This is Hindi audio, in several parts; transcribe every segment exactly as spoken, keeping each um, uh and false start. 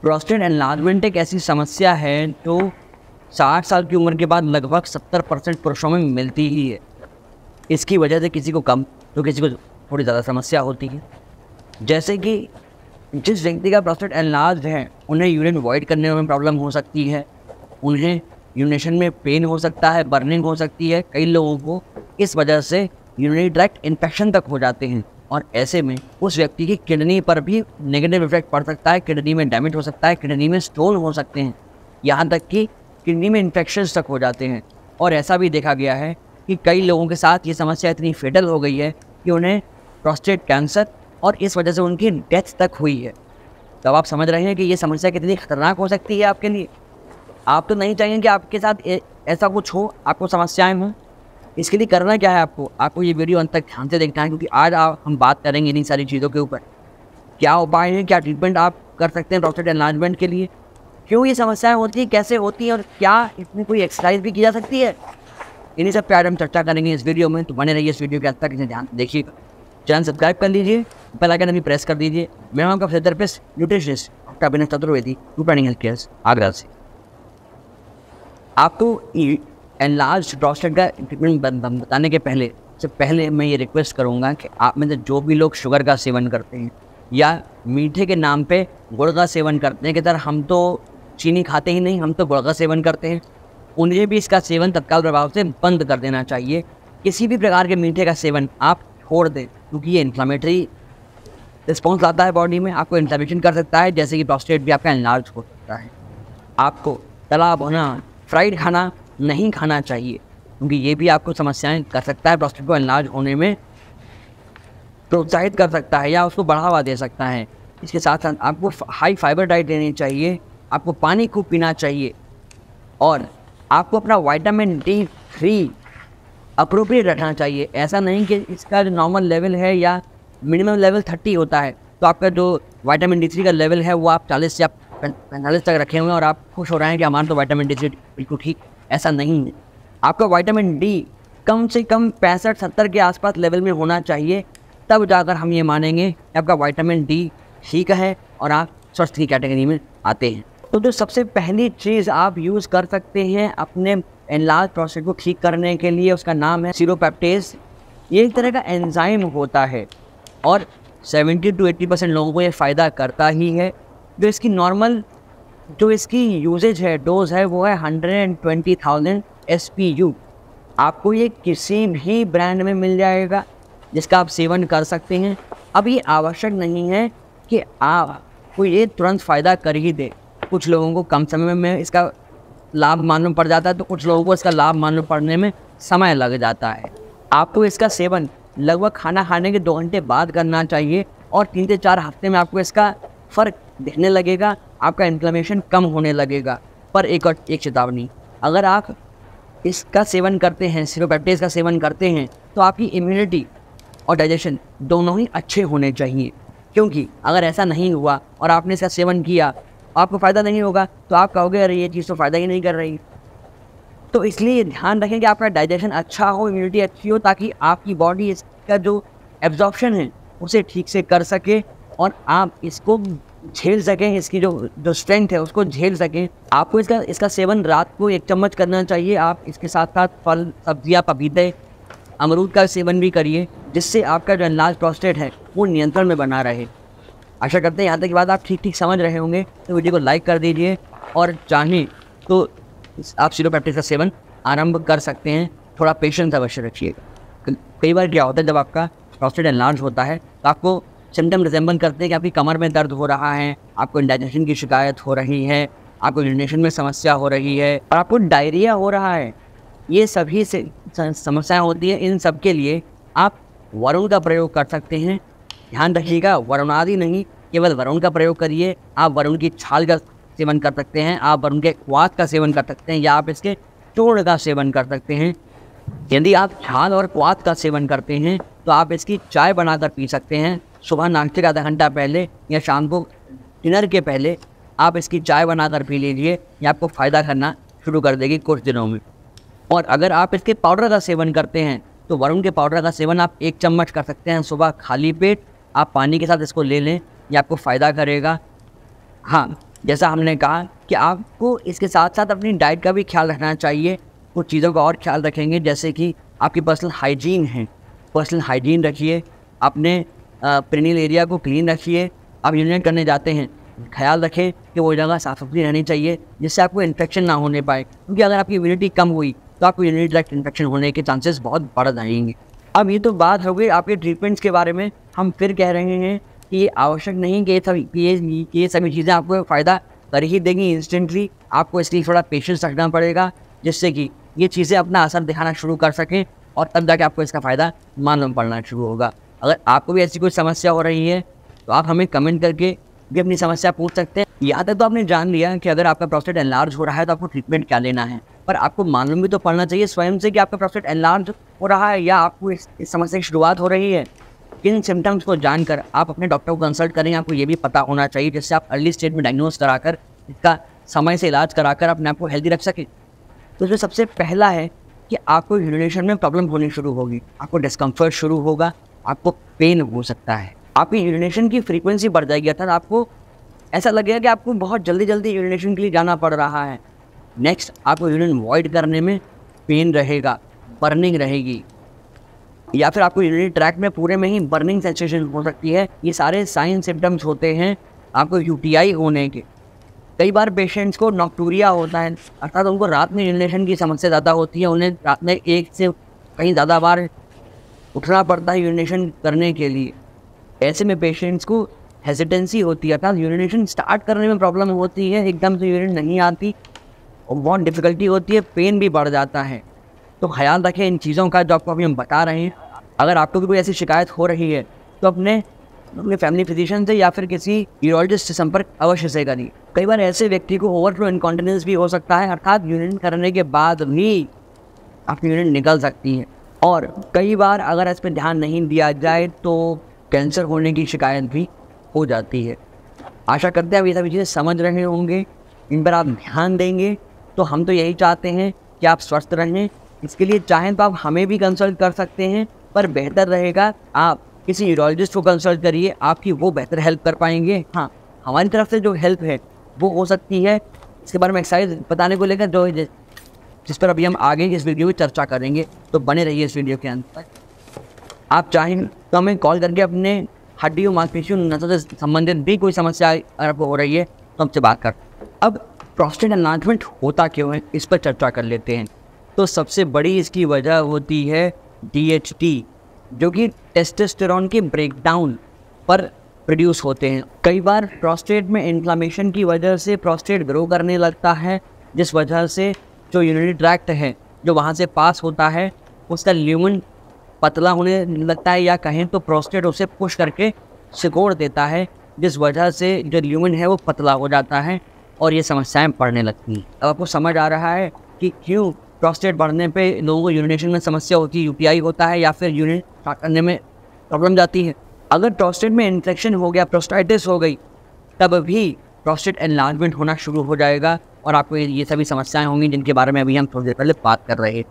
प्रोस्टेट एनलार्जमेंट एक ऐसी समस्या है जो साठ साल की उम्र के बाद लगभग सत्तर परसेंट पुरुषों में मिलती ही है। इसकी वजह से किसी को कम तो किसी को थोड़ी ज़्यादा समस्या होती है। जैसे कि जिस व्यक्ति का प्रोस्टेट एनलार्ज है उन्हें यूरिन वॉइड करने में प्रॉब्लम हो सकती है, उन्हें यूरिनेशन में पेन हो सकता है, बर्निंग हो सकती है। कई लोगों को इस वजह से यूरिनरी ट्रैक्ट इन्फेक्शन तक हो जाते हैं और ऐसे में उस व्यक्ति की किडनी पर भी नेगेटिव इफेक्ट पड़ सकता है। किडनी में डैमेज हो सकता है, किडनी में स्टोन हो सकते हैं, यहाँ तक कि किडनी में इन्फेक्शंस तक हो जाते हैं। और ऐसा भी देखा गया है कि कई लोगों के साथ ये समस्या इतनी फेटल हो गई है कि उन्हें प्रोस्टेट कैंसर और इस वजह से उनकी डेथ तक हुई है। तब आप समझ रहे हैं कि ये समस्या कितनी खतरनाक हो सकती है आपके लिए। आप तो नहीं चाहेंगे कि आपके साथ ऐसा कुछ हो, आपको समस्याएं हों। इसके लिए करना क्या है आपको आपको ये वीडियो अंत तक ध्यान से देखना है, क्योंकि आज आप हम बात करेंगे इन्हीं सारी चीज़ों के ऊपर। क्या उपाय हैं, क्या ट्रीटमेंट आप कर सकते हैं प्रोस्टेट एनलार्जमेंट के लिए, क्यों ये समस्याएं होती हैं, कैसे होती हैं और क्या इसमें कोई एक्सरसाइज भी की जा सकती है। इन्हीं सब पे आज हम चर्चा करेंगे इस वीडियो में। तो बने रहिए इस वीडियो के अंत तक, इसे ध्यान देखिएगा। चैनल सब्सक्राइब कर लीजिए, बेल आइकन अभी प्रेस कर दीजिए। मैं हूं आपका physiotherapist nutritionist doctor Abhinav Chaturvedi, to planning health care, Agra से। आपको एनलार्ज प्रोस्टेट का ट्रीटमेंट बताने के पहले सबसे पहले मैं ये रिक्वेस्ट करूँगा कि आप में से जो भी लोग शुगर का सेवन करते हैं या मीठे के नाम पे गुड़ का सेवन करते हैं कि सर हम तो चीनी खाते ही नहीं, हम तो गुड़ का सेवन करते हैं, उन्हें भी इसका सेवन तत्काल प्रभाव से बंद कर देना चाहिए। किसी भी प्रकार के मीठे का सेवन आप छोड़ दें, क्योंकि ये इन्फ्लामेटरी रिस्पॉन्स लाता है बॉडी में, आपको इन्फ्लेमेशन कर सकता है, जैसे कि प्रोस्टेट भी आपका एनलार्ज हो सकता है। आपको तला भुना फ्राइड खाना नहीं खाना चाहिए, क्योंकि ये भी आपको समस्याएं कर सकता है, प्रोस्टेट को एनलार्ज होने में प्रोत्साहित कर सकता है या उसको बढ़ावा दे सकता है। इसके साथ साथ आपको हाई फाइबर डाइट लेनी चाहिए, आपको पानी खूब पीना चाहिए और आपको अपना विटामिन डी थ्री अप्रोप्रिएट रखना चाहिए। ऐसा नहीं कि इसका जो नॉर्मल लेवल है या मिनिमम लेवल तीस होता है तो आपका जो विटामिन डी थ्री का लेवल है वो आप चालीस या पैंतालीस तक रखे हुए हैं और आप खुश हो रहे हैं कि हमारा तो विटामिन डी थ्री बिल्कुल ठीक। ऐसा नहीं है। आपका विटामिन डी कम से कम पैंसठ सत्तर के आसपास लेवल में होना चाहिए, तब जाकर हम ये मानेंगे कि आपका विटामिन डी ठीक है और आप स्वस्थ की कैटेगरी में आते हैं। तो जो सबसे पहली चीज़ आप यूज़ कर सकते हैं अपने एनलार्ज प्रोस्टेट को ठीक करने के लिए, उसका नाम है सीरोपेप्टेज। ये एक तरह का एंजाइम होता है और सत्तर टू अस्सी परसेंट लोगों को ये फ़ायदा करता ही है। जो इसकी नॉर्मल जो इसकी यूजेज है, डोज है, वो है hundred twenty thousand S P U. आपको ये किसी भी ब्रांड में मिल जाएगा जिसका आप सेवन कर सकते हैं। अब ये आवश्यक नहीं है कि आपको ये तुरंत फ़ायदा कर ही दे। कुछ लोगों को कम समय में इसका लाभ मालूम पड़ जाता है, तो कुछ लोगों को इसका लाभ मालूम पड़ने में समय लग जाता है। आपको इसका सेवन लगभग खाना खाने के दो घंटे बाद करना चाहिए और तीन से चार हफ्ते में आपको इसका फ़र्क दिखने लगेगा, आपका इन्फ्लेमेशन कम होने लगेगा। पर एक और एक चेतावनी, अगर आप इसका सेवन करते हैं, सीरोपेप्टेज का सेवन करते हैं, तो आपकी इम्यूनिटी और डाइजेशन दोनों ही अच्छे होने चाहिए। क्योंकि अगर ऐसा नहीं हुआ और आपने इसका सेवन किया, आपको फ़ायदा नहीं होगा, तो आप कहोगे अरे ये चीज़ तो फ़ायदा ही नहीं कर रही। तो इसलिए ध्यान रखें कि आपका डाइजेशन अच्छा हो, इम्यूनिटी अच्छी हो, ताकि आपकी बॉडी इसका जो एब्जॉर्प्शन है उसे ठीक से कर सके और आप इसको झेल सकें, इसकी जो जो स्ट्रेंथ है उसको झेल सकें। आपको इसका इसका सेवन रात को एक चम्मच करना चाहिए। आप इसके साथ साथ फल, सब्जियां, पपीते, अमरूद का सेवन भी करिए, जिससे आपका जो एनलार्ज प्रोस्टेट है वो नियंत्रण में बना रहे। आशा करते हैं यहाँ तक की बात आप ठीक ठीक समझ रहे होंगे। तो वीडियो को लाइक कर दीजिए और चाहें तो आप सीरोपेप्टेज का सेवन आरंभ कर सकते हैं। थोड़ा पेशेंस अवश्य रखिएगा। कई बार क्या होता है, जब आपका प्रोस्टेट एनलार्ज होता है तो आपको सिम्टम रिजेंबल करते हैं कि आपकी कमर में दर्द हो रहा है, आपको इंडाइजेशन की शिकायत हो रही है, आपको यूरिनेशन में समस्या हो रही है और आपको डायरिया हो रहा है। ये सभी से समस्याएं होती हैं। इन सब के लिए आप वरुण का प्रयोग कर सकते हैं। ध्यान रखिएगा, वरुण आदि नहीं, केवल वरुण का प्रयोग करिए। आप वरुण की छाल का सेवन कर सकते हैं, आप वरुण के क्वाथ का सेवन कर सकते हैं या आप इसके चूर्ण का सेवन कर सकते हैं। यदि आप छाल और क्वाथ का सेवन करते हैं तो आप इसकी चाय बनाकर पी सकते हैं। सुबह नाश्ते का आधा घंटा पहले या शाम को डिनर के पहले आप इसकी चाय बनाकर पी लीजिए। ये आपको फ़ायदा करना शुरू कर देगी कुछ दिनों में। और अगर आप इसके पाउडर का सेवन करते हैं तो वरुण के पाउडर का सेवन आप एक चम्मच कर सकते हैं सुबह खाली पेट। आप पानी के साथ इसको ले लें, ये आपको फ़ायदा करेगा। हाँ, जैसा हमने कहा कि आपको इसके साथ साथ अपनी डाइट का भी ख्याल रखना चाहिए। कुछ चीज़ों का और ख्याल रखेंगे, जैसे कि आपकी पर्सनल हाइजीन है, पर्सनल हाइजीन रखिए, अपने पेरिनियल एरिया को क्लीन रखिए। आप यूरिनेट करने जाते हैं, ख्याल रखें कि वो जगह साफ़ सुथरी रहनी चाहिए जिससे आपको इन्फेक्शन ना होने पाए, क्योंकि अगर आपकी इम्यूनिटी कम हुई तो आपको यूरिनरी ट्रैक्ट इन्फेक्शन होने के चांसेस बहुत बढ़ जाएंगे। अब ये तो बात हो गई आपके ट्रीटमेंट्स के बारे में। हम फिर कह रहे हैं कि ये आवश्यक नहीं कि ये सभी ये ये सभी चीज़ें आपको फ़ायदा कर ही देंगी इंस्टेंटली। आपको इसके लिए थोड़ा पेशेंस रखना पड़ेगा, जिससे कि ये चीज़ें अपना असर दिखाना शुरू कर सकें और तब जाके आपको इसका फ़ायदा मालूम पड़ना शुरू होगा। अगर आपको भी ऐसी कोई समस्या हो रही है तो आप हमें कमेंट करके भी अपनी समस्या पूछ सकते हैं। यहाँ तक तो आपने जान लिया कि अगर आपका प्रोस्टेट एनलार्ज हो रहा है तो आपको ट्रीटमेंट क्या लेना है, पर आपको मालूम भी तो पड़ना चाहिए स्वयं से कि आपका प्रोस्टेट एनलार्ज हो रहा है या आपको इस, इस समस्या की शुरुआत हो रही है। किन सिम्टम्स को जानकर आप अपने डॉक्टर को कंसल्ट करें, आपको ये भी पता होना चाहिए, जिससे आप अर्ली स्टेज में डायग्नोज कराकर इसका समय से इलाज कराकर अपने आप को हेल्दी रख सकें। तो इसमें सबसे पहला है कि आपको यूरिनेशन में प्रॉब्लम होनी शुरू होगी, आपको डिस्कम्फर्ट शुरू होगा, आपको पेन हो सकता है, आपकी यूरिनेशन की फ्रीक्वेंसी बढ़ जाएगी, अर्थात आपको ऐसा लगेगा कि आपको बहुत जल्दी जल्दी यूरिनेशन के लिए जाना पड़ रहा है। नेक्स्ट, आपको यूरिन वॉइड करने में पेन रहेगा, बर्निंग रहेगी, या फिर आपको यूरिनरी ट्रैक्ट में पूरे में ही बर्निंग सेंसेशन हो सकती है। ये सारे साइन सिम्टम्स होते हैं आपको यूटीआई होने के। कई बार पेशेंट्स को नॉक्टूरिया होता है, अर्थात उनको रात में यूरिनेशन की समस्या ज़्यादा होती है, उन्हें रात में एक से कहीं ज़्यादा बार उठना पड़ता है यूरिनेशन करने के लिए। ऐसे में पेशेंट्स को हेजिटेंसी होती है, अर्थात यूरिनेशन स्टार्ट करने में प्रॉब्लम होती है, एकदम से यूरिन नहीं आती और बहुत डिफ़िकल्टी होती है, पेन भी बढ़ जाता है। तो ख्याल रखें इन चीज़ों का जो आपको अभी हम बता रहे हैं। अगर आपको भी कोई ऐसी शिकायत हो रही है तो अपने अपने फैमिली फिजिशियन से या फिर किसी यूरोलॉजिस्ट से संपर्क अवश्य से करिए। कई बार ऐसे व्यक्ति को ओवरफ्लो इनकॉन्टिनेंस भी हो सकता है, अर्थात यूरिन करने के बाद भी आपकी यूरिन निकल सकती है। और कई बार अगर इस पर ध्यान नहीं दिया जाए तो कैंसर होने की शिकायत भी हो जाती है। आशा करते हैं आप ये सभी चीज़ें समझ रहे होंगे, इन पर आप ध्यान देंगे। तो हम तो यही चाहते हैं कि आप स्वस्थ रहें। इसके लिए चाहें तो आप हमें भी कंसल्ट कर सकते हैं, पर बेहतर रहेगा आप किसी यूरोलॉजिस्ट को कंसल्ट करिए, आपकी वो बेहतर हेल्प कर पाएंगे। हाँ, हमारी तरफ से जो हेल्प है वो हो सकती है, इसके बारे में एक्सरसाइज बताने को लेकर जो जिस पर अभी हम आगे इस वीडियो में चर्चा करेंगे। तो बने रहिए इस वीडियो के अंत तक। आप चाहें तो हमें कॉल करके अपने हड्डियों, मांसपेशियों, नसों से संबंधित भी कोई समस्या अगर आपको हो रही है तो हमसे बात कर। अब प्रोस्टेट एनलार्जमेंट होता क्यों है, इस पर चर्चा कर लेते हैं। तो सबसे बड़ी इसकी वजह होती है डी एच टी, जो कि टेस्टोस्टेरोन के ब्रेकडाउन पर प्रोड्यूस होते हैं। कई बार प्रोस्टेट में इन्फ्लामेशन की वजह से प्रोस्टेट ग्रो करने लगता है, जिस वजह से जो यूरिनरी ट्रैक्ट है जो वहाँ से पास होता है उसका ल्यूमन पतला होने लगता है, या कहें तो प्रोस्टेट उसे पुश करके सिकोड़ देता है, जिस वजह से जो ल्यूमन है वो पतला हो जाता है और ये समस्याएं बढ़ने लगती हैं। अब आपको समझ आ रहा है कि क्यों प्रोस्टेट बढ़ने पे लोगों को यूरिनेशन में समस्या होती है, यूटीआई होता है या फिर यूरिन स्टार्ट करने में प्रॉब्लम जाती है। अगर प्रोस्टेट में इन्फेक्शन हो गया, प्रोस्टाइटिस हो गई, तब भी प्रोस्टेट एनलार्जमेंट होना शुरू हो जाएगा और आपको ये सभी समस्याएं होंगी जिनके बारे में अभी हम थोड़ी देर पहले बात कर रहे हैं।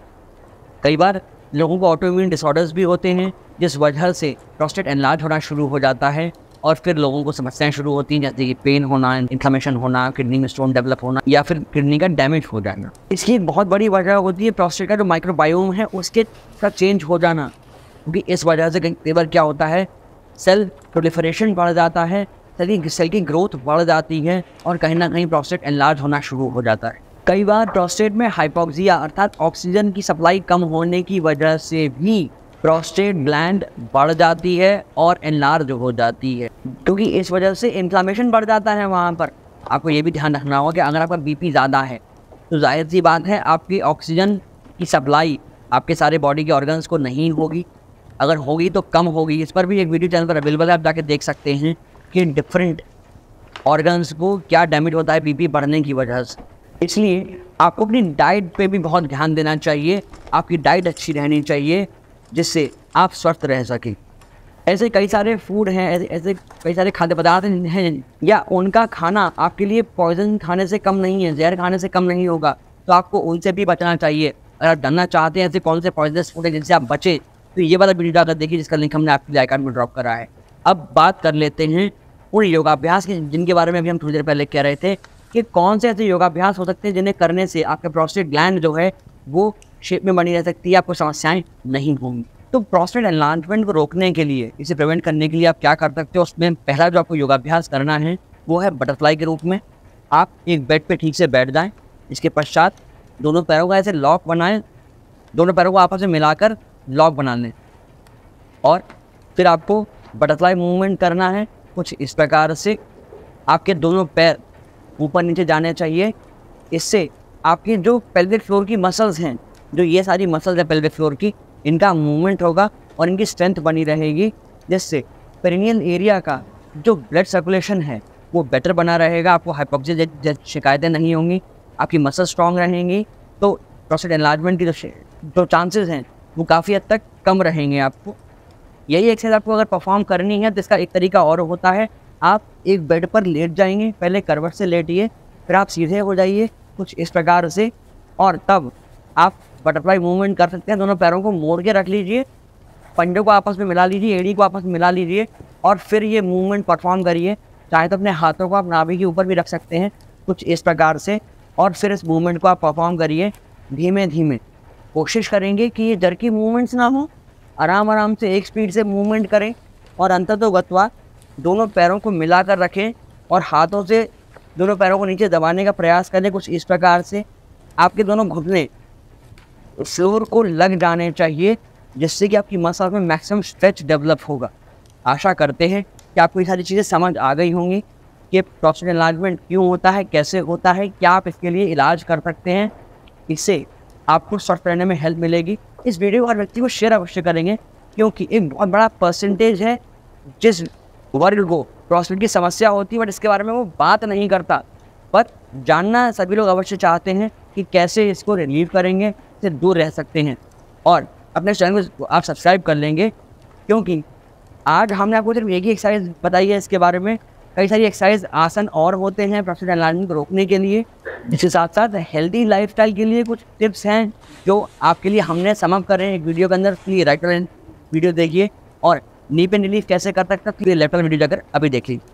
कई बार लोगों को ऑटोइम्यून डिसऑर्डर्स भी होते हैं, जिस वजह से प्रोस्टेट एनलार्ज होना शुरू हो जाता है और फिर लोगों को समस्याएं शुरू होती हैं, जैसे कि पेन होना, इन्फ्लेमेशन होना, किडनी में स्टोन डेवलप होना या फिर किडनी का डैमेज हो जाना। इसकी एक बहुत बड़ी वजह होती है प्रोस्टेट का जो माइक्रोबायोम है उसके का चेंज हो जाना, क्योंकि इस वजह से कई बार क्या होता है, सेल प्रोलिफरेशन बढ़ जाता है, सेल की सेल की ग्रोथ बढ़ जाती है और कहीं ना कहीं प्रोस्टेट एनलार्ज होना शुरू हो जाता है। कई बार प्रोस्टेट में हाइपोक्सिया अर्थात ऑक्सीजन की सप्लाई कम होने की वजह से भी प्रोस्टेट ग्लैंड बढ़ जाती है और एनलार्ज हो जाती है, क्योंकि इस वजह से इन्फ्लामेशन बढ़ जाता है वहाँ पर। आपको ये भी ध्यान रखना होगा कि अगर आपका बीपी ज़्यादा है तो जाहिर सी बात है आपकी ऑक्सीजन की सप्लाई आपके सारे बॉडी के ऑर्गन्स को नहीं होगी, अगर होगी तो कम होगी। इस पर भी एक वीडियो चैनल पर अवेलेबल है, आप जाके देख सकते हैं कि डिफरेंट ऑर्गन्स को क्या डैमेज होता है बीपी बढ़ने की वजह से। इसलिए आपको अपनी डाइट पे भी बहुत ध्यान देना चाहिए, आपकी डाइट अच्छी रहनी चाहिए जिससे आप स्वस्थ रह सकें। ऐसे कई सारे फूड हैं, ऐसे ऐसे कई सारे खाद्य पदार्थ हैं या उनका खाना आपके लिए पॉइजन खाने से कम नहीं है, जहर खाने से कम नहीं होगा, तो आपको उनसे भी बचना चाहिए। अगर आप जानना चाहते हैं ऐसे कौन से पॉइजनस फूड है जिनसे आप बचें, तो ये वाला वीडियो अगर देखिए जिसका लिंक हमने आपके लिए आई कार्ड में ड्रॉप करा है। अब बात कर लेते हैं उन योगाभ्यास के जिनके बारे में अभी हम थोड़ी देर पहले कह रहे थे कि कौन से ऐसे योगाभ्यास हो सकते हैं जिन्हें करने से आपके प्रोस्टेट ग्लैंड जो है वो शेप में बनी रह सकती है, आपको समस्याएं नहीं होंगी। तो प्रोस्टेट एनलार्जमेंट को रोकने के लिए, इसे प्रिवेंट करने के लिए आप क्या कर सकते हो, उसमें पहला जो आपको योगाभ्यास करना है वो है बटरफ्लाई के रूप में। आप एक बेड पे ठीक से बैठ जाएं, इसके पश्चात दोनों पैरों का ऐसे लॉक बनाएं, दोनों पैरों को आपस में मिलाकर लॉक बना लें और फिर आपको बटरफ्लाई मूवमेंट करना है कुछ इस प्रकार से। आपके दोनों पैर ऊपर नीचे जाने चाहिए। इससे आपकी जो पेल्विक फ्लोर की मसल्स हैं, जो ये सारी मसल्स हैं पेल्विक फ्लोर की, इनका मूवमेंट होगा और इनकी स्ट्रेंथ बनी रहेगी, जिससे पेरिनियल एरिया का जो ब्लड सर्कुलेशन है वो बेटर बना रहेगा। आपको हाइपोक्सिया जैसी शिकायतें नहीं होंगी, आपकी मसल स्ट्रॉन्ग रहेंगी। तो प्रोस्टेट एनलार्जमेंट की जो जो चांसेस हैं वो काफ़ी हद तक कम रहेंगे। आपको यही एक्सरसाइज आपको अगर परफॉर्म करनी है तो इसका एक तरीका और होता है, आप एक बेड पर लेट जाएंगे, पहले करवट से लेटिए, फिर आप सीधे हो जाइए कुछ इस प्रकार से, और तब आप बटरफ्लाई मूवमेंट कर सकते हैं। दोनों पैरों को मोड़ के रख लीजिए, पंजों को आपस में मिला लीजिए, एड़ी को आपस में मिला लीजिए और फिर ये मूवमेंट परफॉर्म करिए। चाहे तो अपने हाथों को आप नाभि के ऊपर भी रख सकते हैं कुछ इस प्रकार से, और फिर इस मूवमेंट को आप परफॉर्म करिए धीमे धीमे। कोशिश करेंगे कि ये जर्की मूवमेंट्स ना हो, आराम आराम से एक स्पीड से मूवमेंट करें और अंततोगत्वा दोनों पैरों को मिलाकर रखें और हाथों से दोनों पैरों को नीचे दबाने का प्रयास करें कुछ इस प्रकार से। आपके दोनों घुटने फ्लोर को लग जाने चाहिए, जिससे कि आपकी मसल में मैक्सिमम स्ट्रेच डेवलप होगा। आशा करते हैं कि आपको ये सारी चीज़ें समझ आ गई होंगी कि प्रोस्टेट एनलार्जमेंट क्यों होता है, कैसे होता है, क्या आप इसके लिए इलाज कर सकते हैं। इससे आपको स्वस्थ रहने में हेल्प मिलेगी। इस वीडियो को हर व्यक्ति को शेयर अवश्य करेंगे, क्योंकि एक बहुत बड़ा परसेंटेज है जिस वर्ग को प्रोस्टेट की समस्या होती है बट इसके बारे में वो बात नहीं करता, पर जानना सभी लोग अवश्य चाहते हैं कि कैसे इसको रिलीव करेंगे, इससे दूर रह सकते हैं। और अपने चैनल को आप सब्सक्राइब कर लेंगे, क्योंकि आज हमने आपको सिर्फ एक ही एक्सरसाइज बताई है, इसके बारे में कई सारी एक्सरसाइज आसन और होते हैं प्रोस्टेट एनलार्जमेंट को रोकने के लिए। इसके साथ साथ हेल्दी लाइफस्टाइल के लिए कुछ टिप्स हैं जो आपके लिए हमने समअप कर रहे हैं एक वीडियो के अंदर। प्लीज राइट वाला वीडियो देखिए और नी पेन रिलीफ कैसे कर सकते हैं, लेफ्ट वाला वीडियो जाकर अभी देखिए।